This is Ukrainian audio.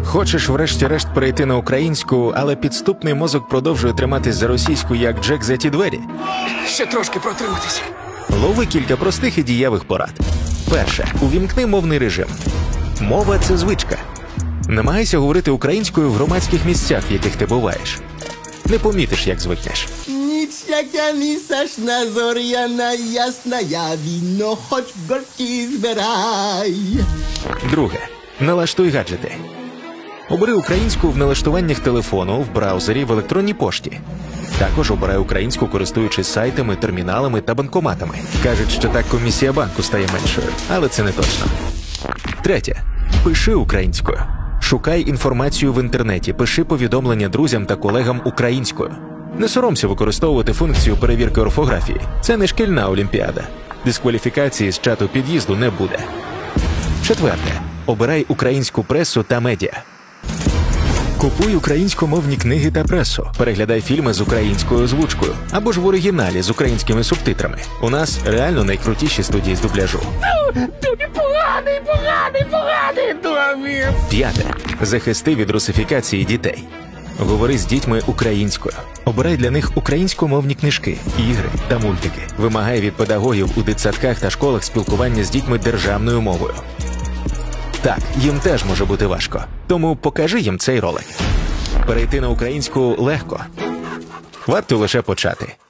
Хочеш врешті-решт перейти на українську, але підступний мозок продовжує триматись за російську, як Джек за ті двері? Ще трошки протриматися. Лови кілька простих і дієвих порад. Перше. Увімкни мовний режим. Мова – це звичка. Намагайся говорити українською в громадських місцях, в яких ти буваєш. Не помітиш, як звикнеш. Ніч, яка місячна, зоряна, ясна, я віно хоч горки збирай. Друге. Налаштуй гаджети. Обери українську в налаштуваннях телефону, в браузері, в електронній пошті. Також обирай українську, користуючись сайтами, терміналами та банкоматами. Кажуть, що так комісія банку стає меншою, але це не точно. Третє. Пиши українською. Шукай інформацію в інтернеті, пиши повідомлення друзям та колегам українською. Не соромся використовувати функцію перевірки орфографії. Це не шкільна олімпіада. Дискваліфікації з чату під'їзду не буде. Четверте. Обирай українську пресу та медіа. Купуй українськомовні книги та пресу. Переглядай фільми з українською озвучкою. Або ж в оригіналі з українськими субтитрами. У нас реально найкрутіші студії з дубляжу. Тобі поганий, Томі! П'яте. Захисти від русифікації дітей. Говори з дітьми українською. Обирай для них українськомовні книжки, ігри та мультики. Вимагай від педагогів у дитсадках та школах спілкування з дітьми державною мовою. Так, їм теж може бути важко. Тому покажи їм цей ролик. Перейти на українську легко. Варто лише почати.